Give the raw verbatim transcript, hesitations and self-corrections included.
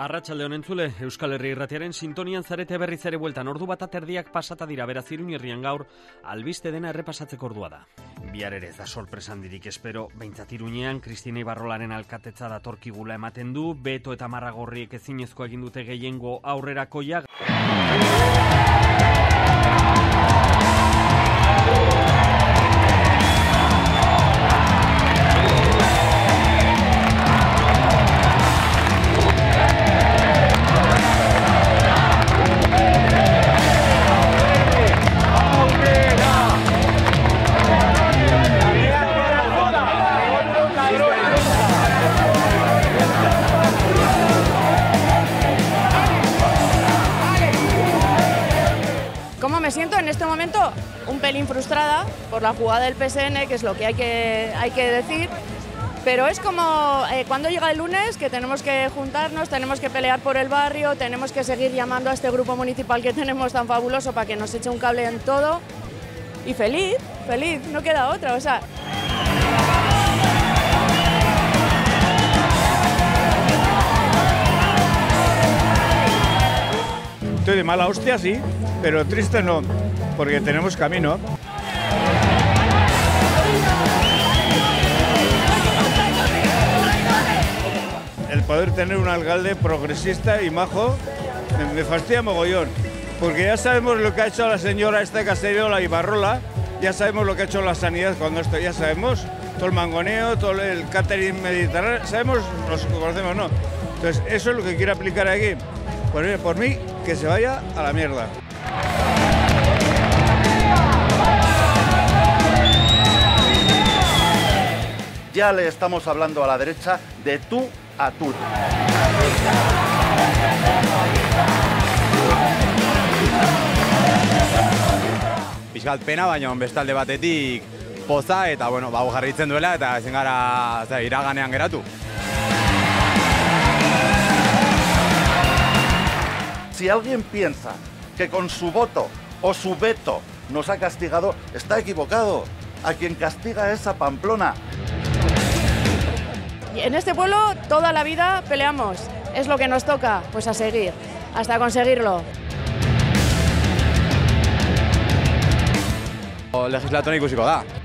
Arratsaldeon entzule, Euskal Herri Irratiaren sintonian zarete berriz ere bueltan, ordu bat aterdiak pasata dira, beraz Iruñerrian gaur albiste dena errepasatzeko ordua da. Bihar ere ez da sorpresa handirik espero, behintzat Iruñean Kristina Ibarrolaren alkatetza datorkigula ematen du, Beto eta Marragorriek ezinezko egin dute gehiengo aurrerakoia. ¿Cómo me siento en este momento? Un pelín frustrada por la jugada del P S N, que es lo que hay que, hay que decir, pero es como eh, cuando llega el lunes que tenemos que juntarnos, tenemos que pelear por el barrio, tenemos que seguir llamando a este grupo municipal que tenemos tan fabuloso para que nos eche un cable en todo, y feliz, feliz, no queda otra, o sea... Estoy de mala hostia, sí, pero triste no, porque tenemos camino. El poder tener un alcalde progresista y majo me, me fastidia mogollón, porque ya sabemos lo que ha hecho la señora esta Caserio, la Ibarrola, ya sabemos lo que ha hecho la sanidad cuando esto, ya sabemos, todo el mangoneo, todo el catering mediterráneo, sabemos, nos conocemos, ¿no? Entonces, eso es lo que quiero aplicar aquí. Pues mire, por mí, que se vaya a la mierda. Ya le estamos hablando a la derecha de tú a tú. Pixkat pena, baina bestalde batetik poza eta bueno, ba jarritzen duela eta ezin gara za, iraganean geratu. Si alguien piensa que con su voto o su veto nos ha castigado, está equivocado. A quien castiga es a Pamplona. En este pueblo toda la vida peleamos, es lo que nos toca, pues a seguir, hasta conseguirlo. Legislatuan ikusiko da.